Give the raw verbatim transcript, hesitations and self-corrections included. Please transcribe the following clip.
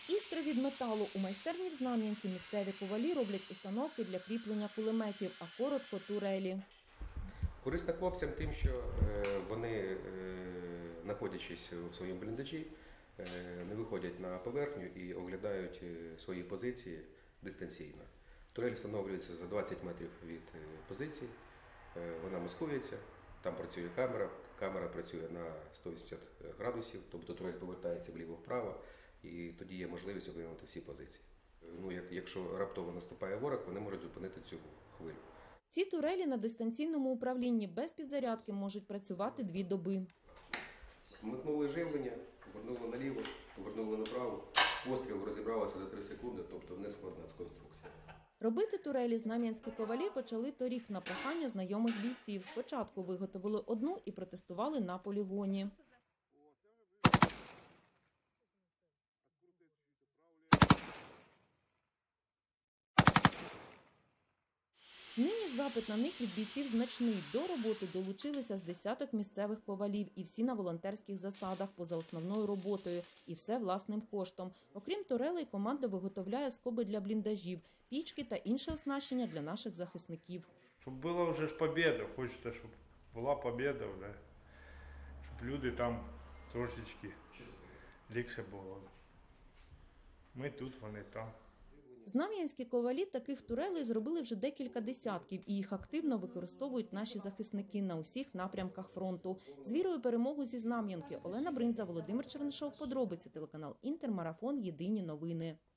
Іскри від металу. У майстерні в Знам'янці місцеві ковалі роблять установки для кріплення кулеметів, а коротко – турелі. Корисна хлопцям тим, що вони, знаходячись у своєму бліндажі, не виходять на поверхню і оглядають свої позиції дистанційно. Турель встановлюється за двадцять метрів від позиції, вона маскується, там працює камера, камера працює на сто вісімдесят градусів, тобто турель повертається вліво-вправо, і тоді є можливість оглянути всі позиції. Ну, як, якщо раптово наступає ворог, вони можуть зупинити цю хвилю. Ці турелі на дистанційному управлінні без підзарядки можуть працювати дві доби. Вмикнули живлення, повернули наліво, повернули направо, постріл розібралося за три секунди, тобто не складна конструкція. Робити турелі знам'янські ковалі почали торік на прохання знайомих бійців. Спочатку виготовили одну і протестували на полігоні. Нині запит на них від бійців значний. До роботи долучилися з десяток місцевих ковалів, і всі на волонтерських засадах, поза основною роботою, і все власним коштом. Окрім турелей, команда виготовляє скоби для бліндажів, пічки та інше оснащення для наших захисників. Щоб була вже ж побєда, хочеться, щоб була побєда вже, щоб люди там трошечки легше було. Ми тут, вони там. Знам'янські ковалі таких турелей зробили вже декілька десятків, і їх активно використовують наші захисники на усіх напрямках фронту. З вірою перемогу зі Знам'янки. Олена Бринза, Володимир Чернишов. Подробиці. Телеканал Інтер. Марафон. Єдині новини.